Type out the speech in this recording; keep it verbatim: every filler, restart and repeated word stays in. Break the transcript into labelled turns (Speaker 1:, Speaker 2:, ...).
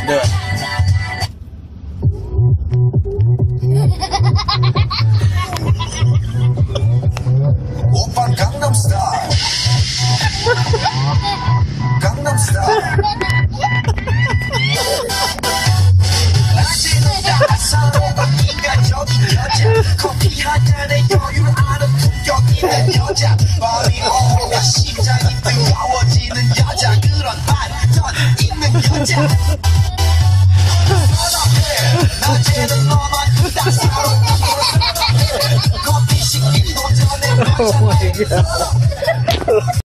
Speaker 1: 네.
Speaker 2: 오빤 강남스타일 강남스타일 낮에는 따사로운 인간적인 여자 커피 한 잔에 여유를 아는 품격 있는 여자 밤이 오면 심장이 뜨거워지는 여자 그런 반전 있는 여자 낮에는 너만 따사로운 커피 식기도 전에
Speaker 1: Oh my god.